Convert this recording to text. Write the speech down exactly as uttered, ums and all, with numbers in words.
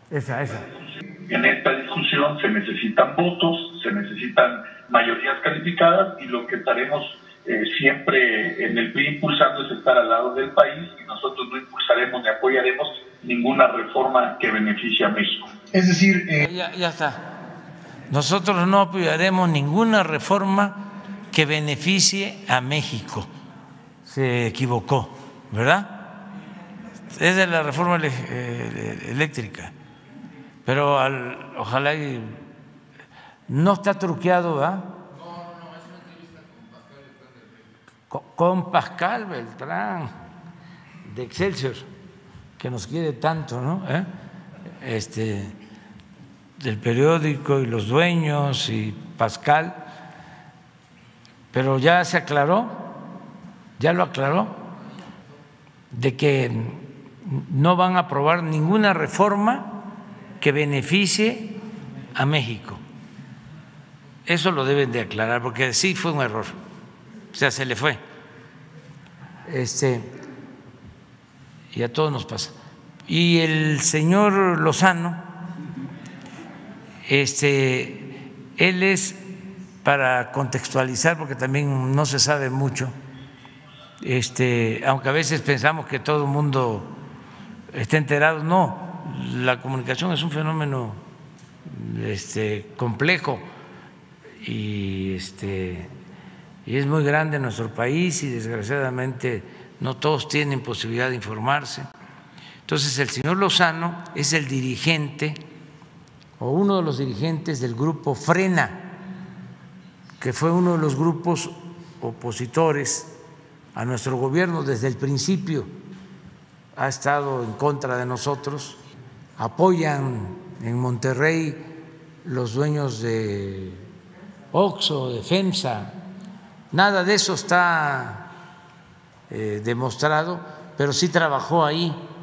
Esa, esa. En esta discusión se necesitan votos, se necesitan mayorías calificadas y lo que estaremos eh, siempre en el P R I impulsando es estar al lado del país y nosotros no impulsaremos ni apoyaremos ninguna reforma que beneficie a México. Es decir, eh... ya, ya está. Nosotros no apoyaremos ninguna reforma que beneficie a México. Se equivocó, ¿verdad? Es de la reforma eléctrica, pero al, ojalá y no está truqueado, ¿verdad? No, no, no, es una entrevista con Pascal Beltrán. Con, con Pascal Beltrán de Excelsior, que nos quiere tanto, ¿no? ¿Eh? Este, del periódico y los dueños y Pascal, pero ya se aclaró, ya lo aclaró, de que no van a aprobar ninguna reforma que beneficie a México. Eso lo deben de aclarar, porque sí fue un error, o sea, se le fue. Este, y a todos nos pasa. Y el señor Lozano, este, él es, para contextualizar, porque también no se sabe mucho, este, aunque a veces pensamos que todo el mundo está enterado, no, la comunicación es un fenómeno este, complejo y, este, y es muy grande en nuestro país y desgraciadamente no todos tienen posibilidad de informarse. Entonces el señor Lozano es el dirigente o uno de los dirigentes del grupo Frena, que fue uno de los grupos opositores a nuestro gobierno desde el principio. Ha estado en contra de nosotros, apoyan en Monterrey los dueños de Oxxo, de FEMSA, nada de eso está eh, demostrado, pero sí trabajó ahí